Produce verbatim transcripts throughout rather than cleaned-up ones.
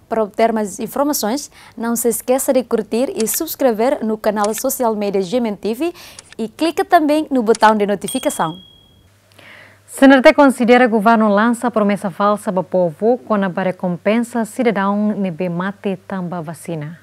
Para obter mais informações, não se esqueça de curtir e subscrever no canal social media G M N T V e clique também no botão de notificação. Senerte considera que o governo lança promessa falsa para o povo com a recompensa cidadão nebe mate tamba vacina.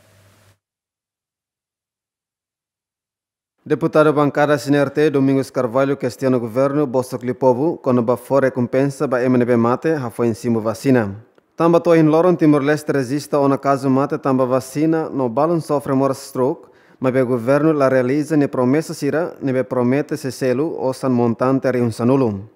Deputado bancada C N R T Domingos Carvalho questiona o governo Bolsa Clipovo com a for recompensa para M N B mate a foi em cima vacina. Tamba to em Loron Timor-Leste resista ou na caso mate tamba vacina no balon sofre mora stroke, mas o governo la realiza ne promessa sira ne promete se selo ou san montante ri un sanulo.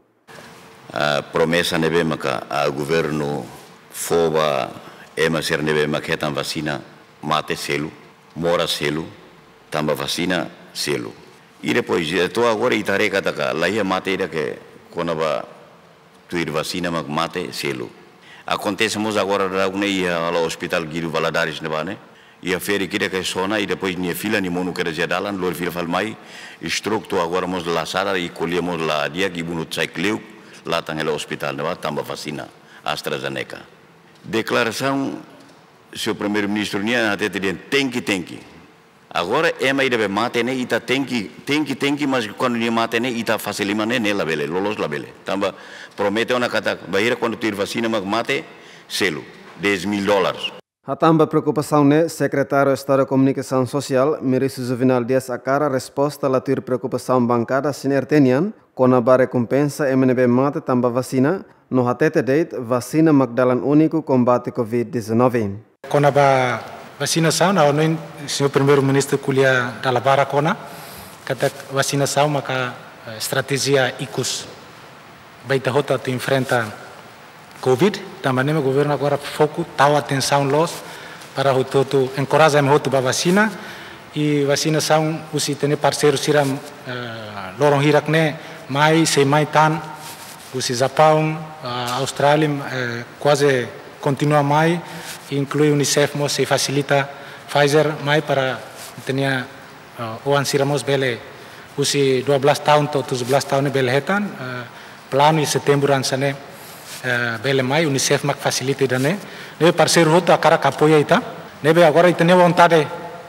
A promessa nebe maka a governo foba ema ser nebe maketan vacina mate selo, mora selo, tamba vacina selo. E depois, estou agora e tarefa taka, lá ia mate ida que quando va tuir vacina mak mate selo. Acontece mas agora da uma ia ao hospital Guido Valadares nebane, ia feri kira que sona e depois nia fila ni monu que jalan, lor fila falmai, stroke to agora mos la sara e colhemos lá dia que bunu cycleu lá tangela hospital neba tamba vacina AstraZeneca. Declaração seu primeiro-ministro nia até tem que tem que agora é mais deve mate né ita tem que tem que tem que mas quando nem mate né ita facilima né né labele lolos labele tamba promete uma kata bahira quando ter vacina mag mate selo dez mil dólares. A tamba preocupação né secretário de Estado da Comunicação Social Maurício Juvenal Dias a cara resposta a ter preocupação bancada C N R T nian com a recompensa M N B mate tamba vacina no hatete date vacina magdalan único combate covid dezenove. Com a vacinação, na ONU, o senhor primeiro-ministro kuliah dalam bara kona, kata vacinação maka estratégia I C U S, baita hota tu enfrenta Covid, também o governo agora foco, tal atenção los para o todo encorajar o para vacina e vacinação usi tem parceiro siram lorong hirak ne mai sei mai tan usi Japão, Austrália quase continua mai inclui Unicef mo se facilita Pfizer mai para tenia uh, o ansiramos bele usi dua belas tahun to tujuh belas tahun bele hetan uh, plano em setembro ansane uh, bele mai Unicef mak facilita dane nebe parceiro hota cara apoia ita nebe agora itania vontade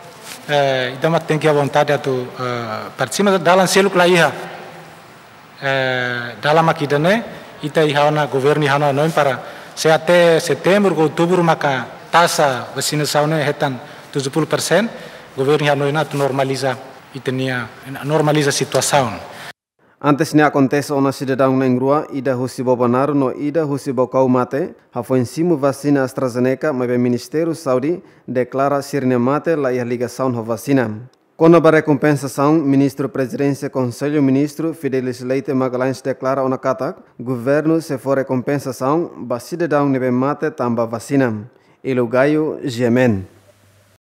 uh, ita mak tem que a vontade atu uh, particima dalam seluk la iha uh, dalam akidane ita ihana governo ihana noin para se até setembro, outubro, maka taxa vacinação é retan tujuh puluh persen, governo já não normaliza e tinha normaliza a situação. Antes ne acontece ona cidadão na rua ida husibo bonaru no ida husibo kau mate, ha foi em cima vacina AstraZeneca, mas o Ministério Saudi declara sirne mate la ia ligação ha vacina. Com a recompensação, Ministro Presidência Conselho Ministro Fidelis Leite Magalhães declara ona katak, governo se for recompensação, ba cidadão nebe mate tamba vacina. Ilugaio Gemen.